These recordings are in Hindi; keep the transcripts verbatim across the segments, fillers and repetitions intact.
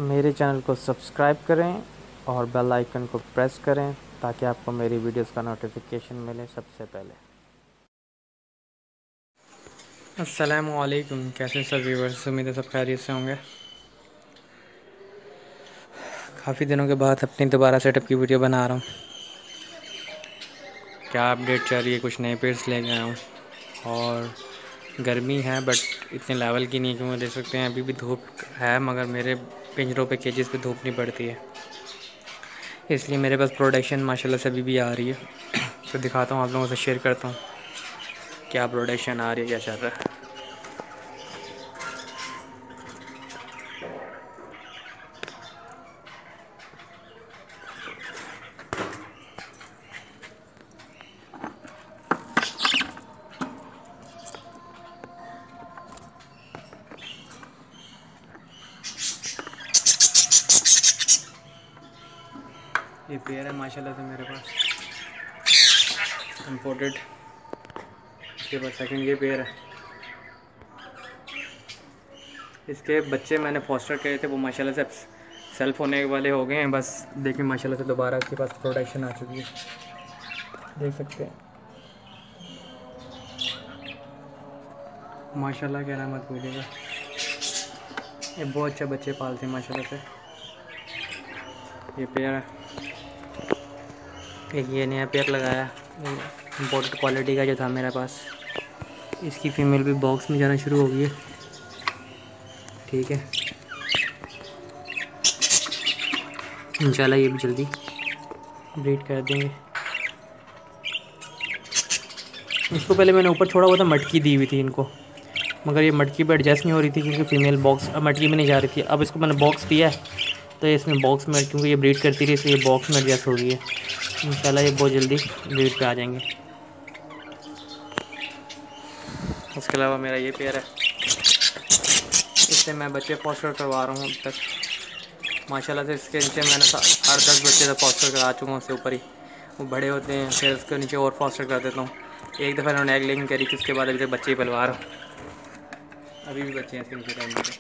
मेरे चैनल को सब्सक्राइब करें और बेल आइकन को प्रेस करें ताकि आपको मेरी वीडियोस का नोटिफिकेशन मिले सबसे पहले। अस्सलाम वालेकुम, कैसे सब व्यूअर्स, उम्मीद है सब खैरियत से होंगे। काफ़ी दिनों के बाद अपनी दोबारा सेटअप की वीडियो बना रहा हूँ। क्या अपडेट चल रही है, कुछ नए पेड्स लेके आया हूँ और गर्मी है बट इतने लेवल की नहीं है क्योंकि देख सकते हैं अभी भी धूप है, मगर मेरे पिंजरों पे केजेस पे धूप नहीं पड़ती है, इसलिए मेरे पास प्रोडक्शन माशाल्लाह से अभी भी आ रही है। तो दिखाता हूँ, आप लोगों से शेयर करता हूँ क्या प्रोडक्शन आ रही है, क्या चल रहा है। ये पेयर है माशाल्लाह से मेरे पास इम्पोर्टेड। इसके बाद सेकंड ये पेयर है। इसके बच्चे मैंने फॉस्टर करे थे, वो माशाल्लाह से सेल्फ होने वाले हो गए हैं। बस देखिए माशाल्लाह से दोबारा इसके पास प्रोडक्शन आ चुकी है, देख सकते हैं। माशाल्लाह क्या रहमत मिलेगा, ये बहुत अच्छे बच्चे पालते हैं माशाल्लाह से। ये पेयर है, एक ये नया पेयर लगाया, इम्पोर्टेड क्वालिटी का जो था मेरे पास। इसकी फ़ीमेल भी बॉक्स में जाना शुरू हो गई है, ठीक है। इंशाल्लाह ये भी जल्दी ब्रीड कर देंगे। इसको पहले मैंने ऊपर छोड़ा हुआ था, मटकी दी हुई थी इनको, मगर ये मटकी पर एडजस्ट नहीं हो रही थी क्योंकि फ़ीमेल बॉक्स अब मटकी में नहीं जा रही थी। अब इसको मैंने बॉक्स दिया है तो इसमें बॉक्स में, क्योंकि ये ब्रीड करती रही इसलिए बॉक्स में एडजस्ट हो गई है। इंशाल्लाह ये बहुत जल्दी ब्रीड पे आ जाएंगे। उसके अलावा मेरा ये पेयर है, इससे मैं बच्चे फॉस्टर करवा रहा हूँ अब तक माशाल्लाह से। इसके नीचे मैंने आठ दस बच्चे तो फॉस्टर करा चुका हूँ, उससे ऊपर ही वो बड़े होते हैं, फिर उसके नीचे और फॉस्टर कर देता हूँ। एक दफ़ा इन्होंने एग लेकिन करी थी, उसके बाद अभी तक बच्चे ही पलवा रहा हूँ, अभी भी बच्चे हैं इसके नीचे टाइम पे।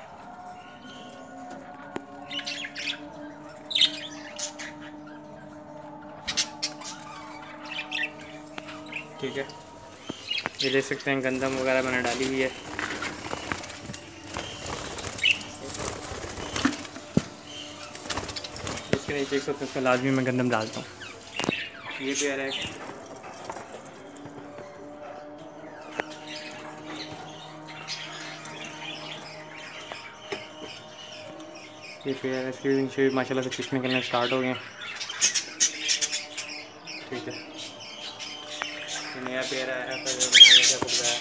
ठीक है, ये देख सकते हैं गंदम वगैरह मैंने डाली हुई है। इसके नीचे एक सौ उसमें लाजमी मैं गंदम डालता हूँ। ये पेयर है, ये पेयर है, इसके नीचे माशाल्लाह से फिश निकलने स्टार्ट हो गए हैं, ठीक है। ये नया पेयर है, ऐसा खुद है।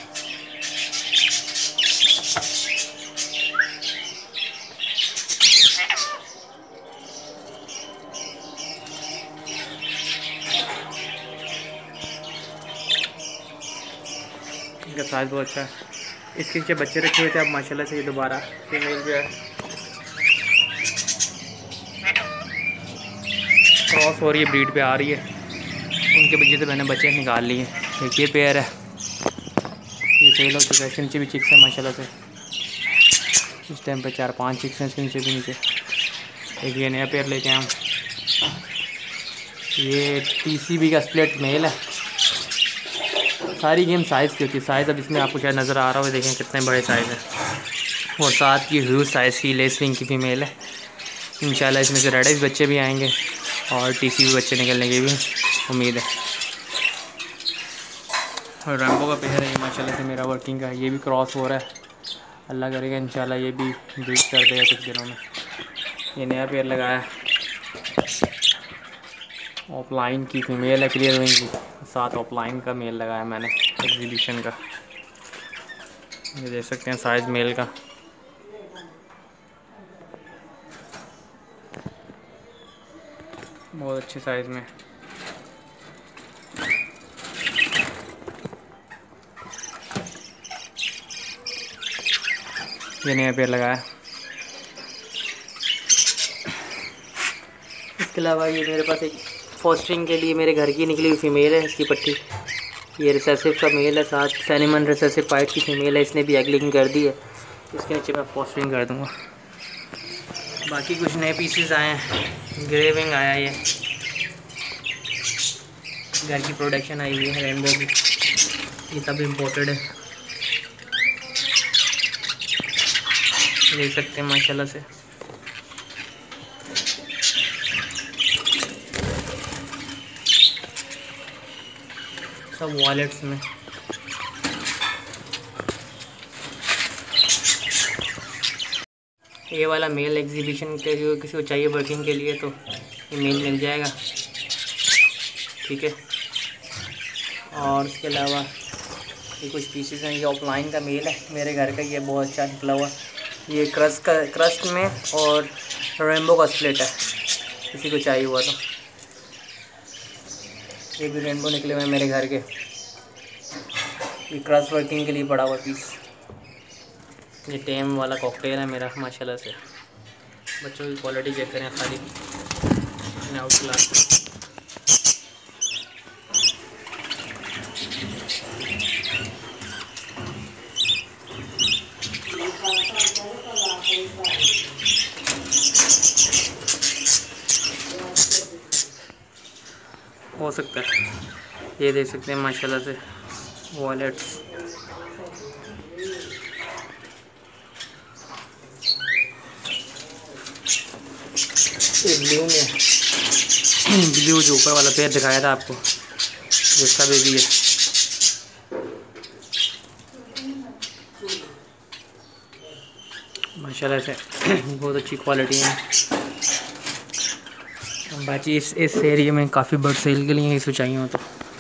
इनका साइज़ बहुत अच्छा है। इसके नीचे बच्चे रखे हुए थे, अब माशाल्लाह से ये दोबारा फीमेल जो है क्रॉस हो रही है, ब्रीड पे आ रही है। उनके वजह से मैंने बच्चे निकाल लिए। एक ये पेयर है, ये सेल हो चुका है। इसके नीचे भी चिक्स है माशाल्लाह से, इस टाइम पे चार पांच चिक्स हैं इसके नीचे भी। नीचे एक ये नया पेयर लेके आया हूँ, ये टीसीबी का स्प्लिट मेल है। सारी गेम साइज़ की होती है, साइज़ अब इसमें आपको क्या नज़र आ रहा हो, देखें कितने बड़े साइज़ है। और साथ की ह्यूज साइज़ की लेसविंग की फ़ीमेल है। इंशाल्लाह इसमें से रेड आइज बच्चे भी आएंगे और टीसीबी बच्चे निकलने की भी उम्मीद है। और रैम्बो का पेयर है ये माशाल्लाह से मेरा वर्किंग का, ये भी क्रॉस हो रहा है। अल्लाह करेगा इंशाल्लाह ये भी ब्रीड कर देगा कुछ दिनों में। ये नया पेयर लगाया, ऑफलाइन की फीमेल है, क्लियर विंग की, साथ ऑफलाइन का मेल लगाया मैंने एग्जीबिशन का। ये देख सकते हैं साइज़ मेल का, बहुत अच्छे साइज़ में। ये नया पेयर लगाया। इसके अलावा ये मेरे पास एक फॉस्टरिंग के लिए मेरे घर की निकली हुई फीमेल है, इसकी पट्टी। ये रिसेसिव का मेल है, साथ सैनिमन रिसेसिव पाइट की फीमेल है, इसने भी एग लेकिंग कर दी है। इसके नीचे मैं फॉस्टरिंग कर दूँगा। बाकी कुछ नए पीसेस आए हैं, ग्रेविंग आया है, घर की प्रोडक्शन आई हुई है रेनबो की, ये सब इम्पोर्टेड है, देख सकते हैं माशाल्लाह से। सब वॉलेट्स में। ये वाला मेल एग्जीबिशन के जो किसी को चाहिए वर्किंग के लिए तो ये मेल मिल जाएगा, ठीक है। और इसके अलावा ये कुछ पीसेस हैं, ये ऑफलाइन का मेल है मेरे घर का, ये बहुत अच्छा निकला हुआ। ये क्रस्ट का क्रस्ट में और रेनबो का स्प्लिट है, किसी को चाहिए हुआ तो। ये भी रेनबो निकले हुए हैं मेरे घर के, ये क्रस्ट वर्किंग के लिए पड़ा हुआ पीस। ये टेम वाला कॉकटेल है मेरा माशाल्लाह से। बच्चों की क्वालिटी चेक करें, खाली आउट क्लास। हो सकता है, ये देख सकते हैं माशाल्लाह से वॉलेट्स। ये ब्लू में, ब्लू जो ऊपर वाला पेयर दिखाया था आपको, जिसका बेबी है, माशाल्लाह से बहुत अच्छी क्वालिटी है। बाकी इस इस एरिया में काफ़ी बर्ड सेल के लिए इस चाहिए हो तो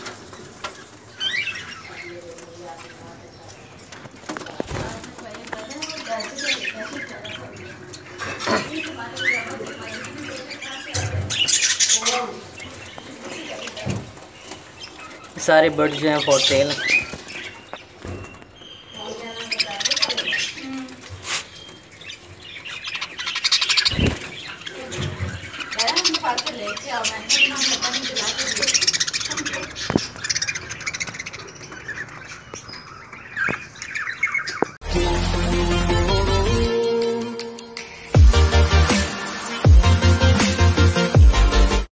सारे बर्ड्स जो हैं फॉर सेल हैं।